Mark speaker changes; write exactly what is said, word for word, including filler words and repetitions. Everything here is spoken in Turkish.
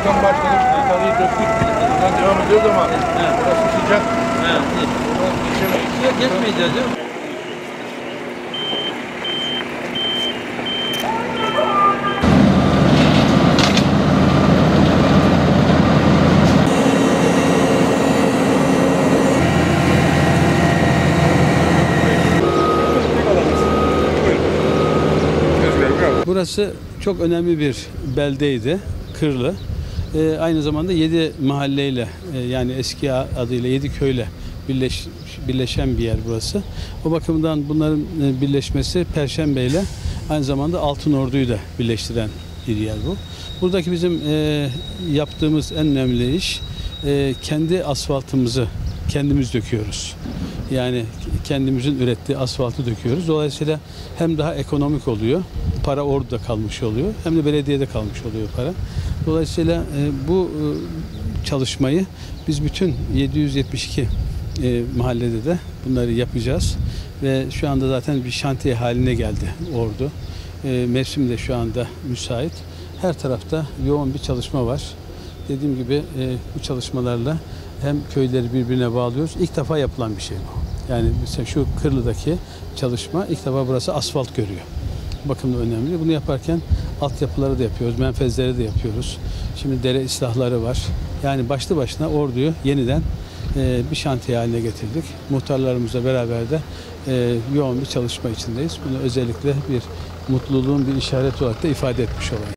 Speaker 1: Buradan başladık, yukarıyı döktük. Buradan devam ediyoruz ama
Speaker 2: Evet.
Speaker 1: burası sıcak.
Speaker 2: Evet.
Speaker 1: Buradan geçemeyiz.
Speaker 2: Ge- Geçmeyeceğiz değil mi?
Speaker 3: Burası çok önemli bir beldeydi, Kırlı. Ee, aynı zamanda yedi mahalleyle, e, yani eski adıyla yedi köyle birleş, birleşen bir yer burası. O bakımdan bunların e, birleşmesi Perşembe ile aynı zamanda Altınordu'yu da birleştiren bir yer bu. Buradaki bizim e, yaptığımız en önemli iş, e, kendi asfaltımızı kendimiz döküyoruz. Yani kendimizin ürettiği asfaltı döküyoruz. Dolayısıyla hem daha ekonomik oluyor, para orada kalmış oluyor, hem de belediyede kalmış oluyor para. Dolayısıyla e, bu e, çalışmayı biz bütün yedi yüz yetmiş iki e, mahallede de bunları yapacağız. Ve şu anda zaten bir şantiye haline geldi Ordu. E, mevsim de şu anda müsait. Her tarafta yoğun bir çalışma var. Dediğim gibi e, bu çalışmalarla hem köyleri birbirine bağlıyoruz. İlk defa yapılan bir şey bu. Yani mesela şu Kırlı'daki çalışma ilk defa burası asfalt görüyor. Bakımda önemli. Bunu yaparken altyapıları da yapıyoruz, menfezleri de yapıyoruz. Şimdi dere ıslahları var. Yani başlı başına Ordu'yu yeniden e, bir şantiye haline getirdik. Muhtarlarımızla beraber de e, yoğun bir çalışma içindeyiz. Bunu özellikle bir mutluluğun bir işareti olarak da ifade etmiş olayım.